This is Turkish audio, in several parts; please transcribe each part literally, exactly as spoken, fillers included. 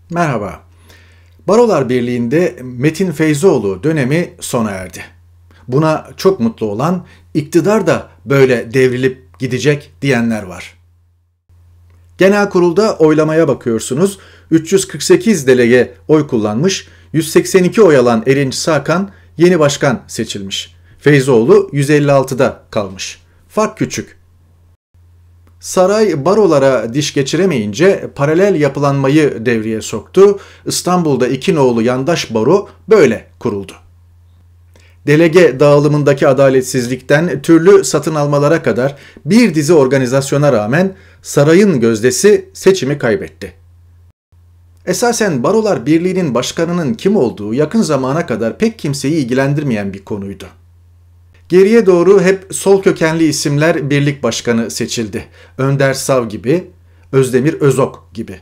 Merhaba. Barolar Birliği'nde Metin Feyzoğlu dönemi sona erdi. Buna çok mutlu olan, iktidar da böyle devrilip gidecek diyenler var. Genel kurulda oylamaya bakıyorsunuz. üç yüz kırk sekiz delege oy kullanmış, yüz seksen iki oy alan Erinç Sakan yeni başkan seçilmiş. Feyzoğlu yüz elli altıda kalmış. Fark küçük. Saray barolara diş geçiremeyince paralel yapılanmayı devreye soktu. İstanbul'da iki nolu yandaş baro böyle kuruldu. Delege dağılımındaki adaletsizlikten türlü satın almalara kadar bir dizi organizasyona rağmen sarayın gözdesi seçimi kaybetti. Esasen Barolar Birliği'nin başkanının kim olduğu yakın zamana kadar pek kimseyi ilgilendirmeyen bir konuydu. Geriye doğru hep sol kökenli isimler birlik başkanı seçildi. Önder Sav gibi, Özdemir Özok gibi.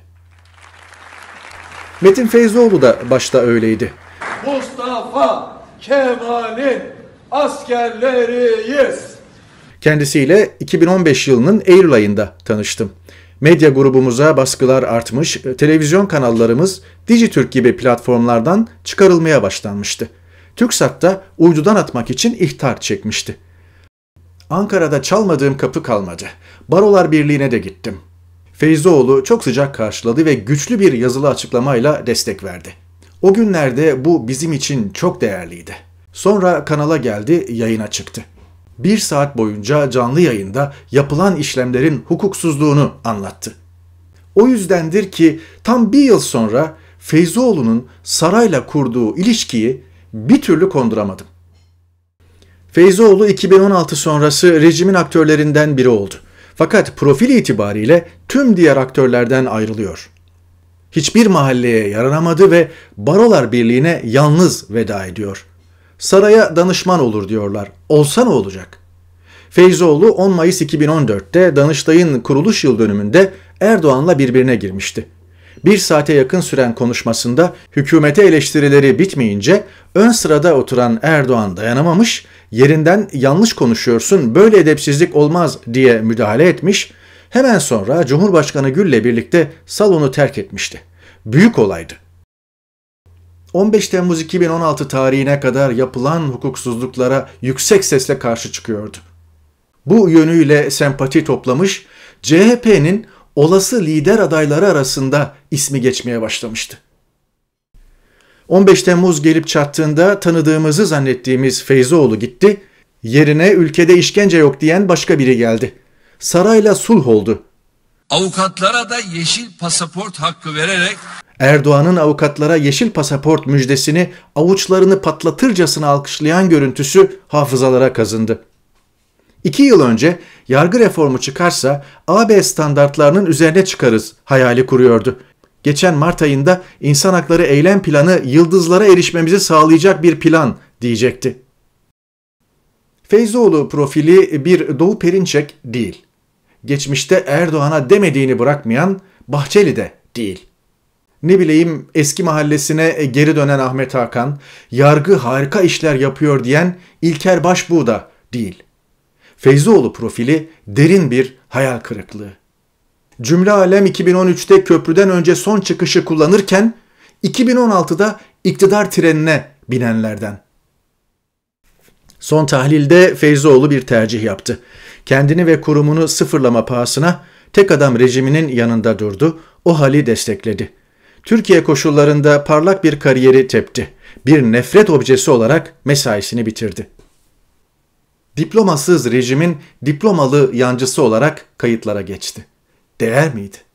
Metin Feyzoğlu da başta öyleydi. Mustafa Kemal'in askerleriyiz. Kendisiyle iki bin on beş yılının Eylül ayında tanıştım. Medya grubumuza baskılar artmış, televizyon kanallarımız Dijitürk gibi platformlardan çıkarılmaya başlanmıştı. TürkSat'ta uydudan atmak için ihtar çekmişti. Ankara'da çalmadığım kapı kalmadı. Barolar Birliği'ne de gittim. Feyzoğlu çok sıcak karşıladı ve güçlü bir yazılı açıklamayla destek verdi. O günlerde bu bizim için çok değerliydi. Sonra kanala geldi, yayına çıktı. Bir saat boyunca canlı yayında yapılan işlemlerin hukuksuzluğunu anlattı. O yüzdendir ki tam bir yıl sonra Feyzoğlu'nun sarayla kurduğu ilişkiyi bir türlü konduramadım. Feyzoğlu iki bin on altı sonrası rejimin aktörlerinden biri oldu. Fakat profil itibariyle tüm diğer aktörlerden ayrılıyor. Hiçbir mahalleye yaranamadı ve Barolar Birliği'ne yalnız veda ediyor. Saraya danışman olur diyorlar. Olsa ne olacak? Feyzoğlu on Mayıs iki bin on dörtte Danıştay'ın kuruluş yıl dönümünde Erdoğan'la birbirine girmişti. Bir saate yakın süren konuşmasında hükümete eleştirileri bitmeyince ön sırada oturan Erdoğan dayanamamış, yerinden yanlış konuşuyorsun, böyle edepsizlik olmaz diye müdahale etmiş, hemen sonra Cumhurbaşkanı Gül'le birlikte salonu terk etmişti. Büyük olaydı. on beş Temmuz iki bin on altı tarihine kadar yapılan hukuksuzluklara yüksek sesle karşı çıkıyordu. Bu yönüyle sempati toplamış, C H P'nin olası lider adayları arasında ismi geçmeye başlamıştı. on beş Temmuz gelip çattığında tanıdığımızı zannettiğimiz Feyzoğlu gitti, yerine ülkede işkence yok diyen başka biri geldi. Sarayla sulh oldu. Avukatlara da yeşil pasaport hakkı vererek Erdoğan'ın avukatlara yeşil pasaport müjdesini avuçlarını patlatırcasına alkışlayan görüntüsü hafızalara kazındı. İki yıl önce yargı reformu çıkarsa A B standartlarının üzerine çıkarız hayali kuruyordu. Geçen Mart ayında insan hakları eylem planı yıldızlara erişmemizi sağlayacak bir plan diyecekti. Feyzoğlu profili bir Doğu Perinçek değil. Geçmişte Erdoğan'a demediğini bırakmayan Bahçeli de değil. Ne bileyim eski mahallesine geri dönen Ahmet Hakan, yargı harika işler yapıyor diyen İlker Başbuğ da değil. Feyzoğlu profili derin bir hayal kırıklığı. Cümle alem iki bin on üçte köprüden önce son çıkışı kullanırken iki bin on altıda iktidar trenine binenlerden. Son tahlilde Feyzoğlu bir tercih yaptı. Kendini ve kurumunu sıfırlama pahasına tek adam rejiminin yanında durdu, o hali destekledi. Türkiye koşullarında parlak bir kariyeri tepti. Bir nefret objesi olarak mesaisini bitirdi. Diplomasız rejimin diplomalı yancısı olarak kayıtlara geçti. Değer miydi?